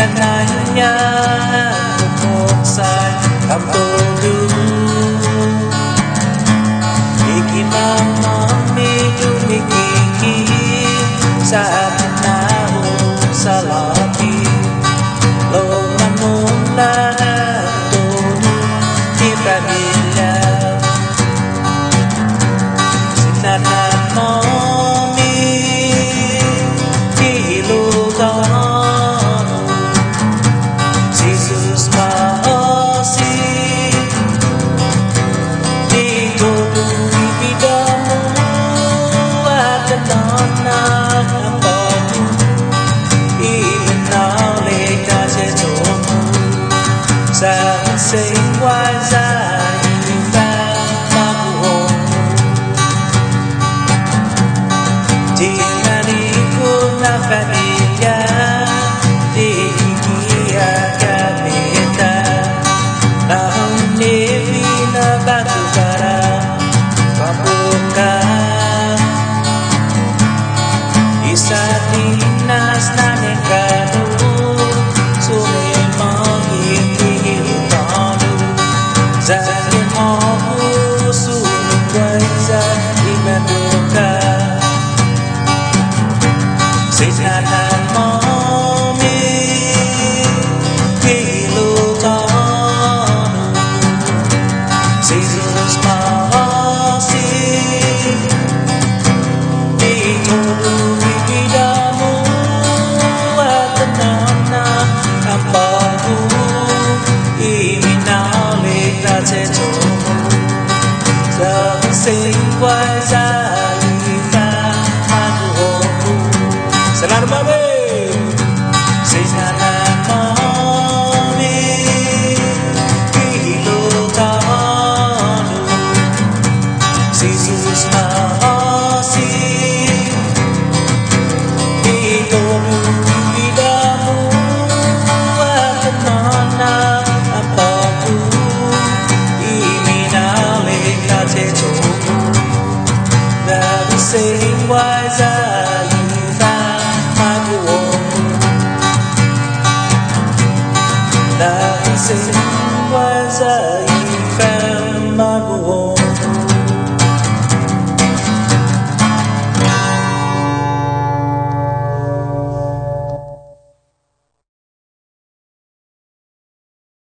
kananya buksan ang todo ikinamami dumikiki sa atin na sa lapi loman mula todo di pamilya sinanamami kilugan Jesus masih dito ibidamu akan anak ampamu imenalay kasi tomu sa sing wasa iba mabuhong tinaniku na familia Isa dinas na negado Sulemang hindi utano Zalim ako sumugay sa imaduka Sinanamami kilutano Jesus masih ditulungi sing wasa kita mabuhong selalu babe sinanamami kilutano Jesus